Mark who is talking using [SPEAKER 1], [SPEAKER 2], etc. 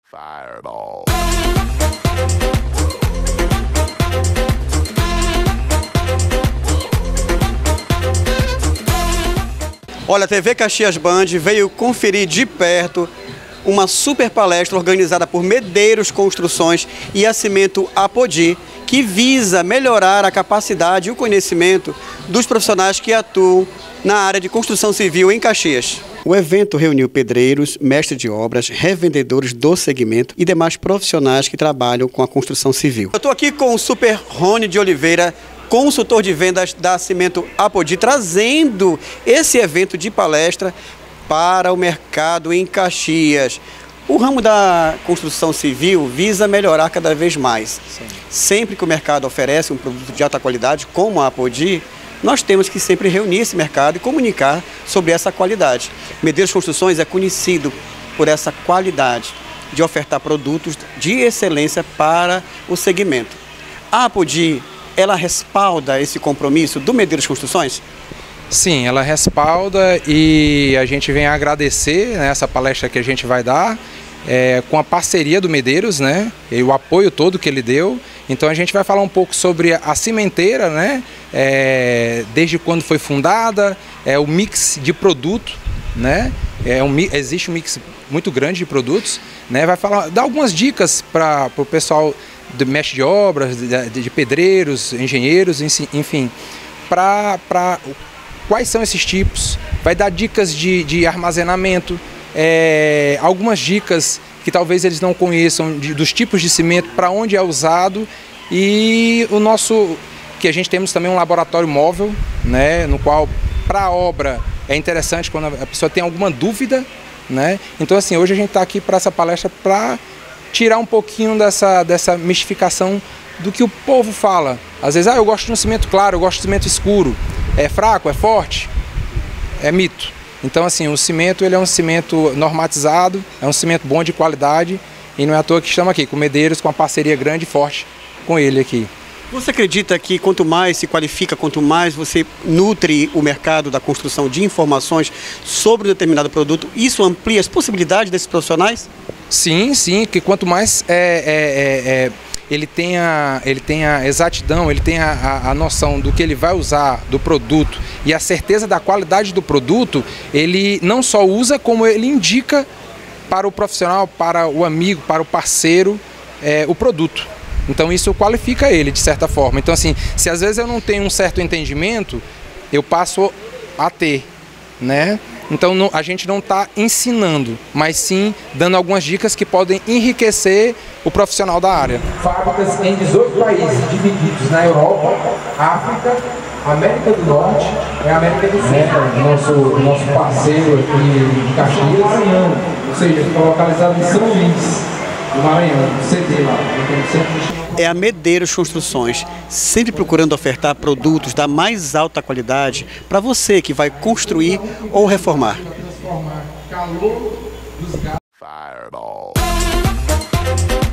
[SPEAKER 1] Fireball. Olha, a TV Caxias Band veio conferir de perto uma super palestra organizada por Medeiros Construções e a Cimento Apodi, que visa melhorar a capacidade e o conhecimento dos profissionais que atuam na área de construção civil em Caxias. O evento reuniu pedreiros, mestres de obras, revendedores do segmento e demais profissionais que trabalham com a construção civil. Eu estou aqui com o Super Rony de Oliveira, consultor de vendas da Cimento Apodi, trazendo esse evento de palestra para o mercado em Caxias. O ramo da construção civil visa melhorar cada vez mais. Sim. Sempre que o mercado oferece um produto de alta qualidade, como a Apodi, nós temos que sempre reunir esse mercado e comunicar sobre essa qualidade. Medeiros Construções é conhecido por essa qualidade de ofertar produtos de excelência para o segmento. A Apodi, ela respalda esse compromisso do Medeiros Construções?
[SPEAKER 2] Sim, ela respalda e a gente vem a agradecer, né, essa palestra que a gente vai dar, com a parceria do Medeiros, né, e o apoio todo que ele deu. Então a gente vai falar um pouco sobre a cimenteira, né, desde quando foi fundada, o mix de produto, né, existe um mix muito grande de produtos, né, vai dar algumas dicas para o pessoal do mestre de obras, de pedreiros, engenheiros, enfim, quais são esses tipos, vai dar dicas de armazenamento, algumas dicas que talvez eles não conheçam dos tipos de cimento, para onde é usado, e que a gente temos também um laboratório móvel, né, no qual para a obra é interessante quando a pessoa tem alguma dúvida, né? Então assim, hoje a gente está aqui para essa palestra para tirar um pouquinho dessa mistificação do que o povo fala. Às vezes, eu gosto de um cimento claro, eu gosto de cimento escuro. É fraco, é forte? É mito. Então, assim, o cimento, ele é um cimento normatizado, é um cimento bom de qualidade, e não é à toa que estamos aqui com o Medeiros, com uma parceria grande e forte com ele aqui.
[SPEAKER 1] Você acredita que quanto mais se qualifica, quanto mais você nutre o mercado da construção de informações sobre um determinado produto, isso amplia as possibilidades desses profissionais?
[SPEAKER 2] Sim, que quanto mais ele tem a exatidão, ele tem a noção do que ele vai usar do produto e a certeza da qualidade do produto, ele não só usa, como ele indica para o profissional, para o amigo, para o parceiro, o produto. Então isso qualifica ele de certa forma. Então assim, se às vezes eu não tenho um certo entendimento, eu passo a ter, né? Então a gente não está ensinando, mas sim dando algumas dicas que podem enriquecer o profissional da área.
[SPEAKER 3] Fábricas em 18 países divididos na Europa, África, América do Norte e América do Sul. Nosso parceiro aqui de Caxias, ou seja, fica localizado em São Luís, no Maranhão, CD lá.
[SPEAKER 1] É a Medeiros Construções, sempre procurando ofertar produtos da mais alta qualidade para você que vai construir ou reformar. Fireball.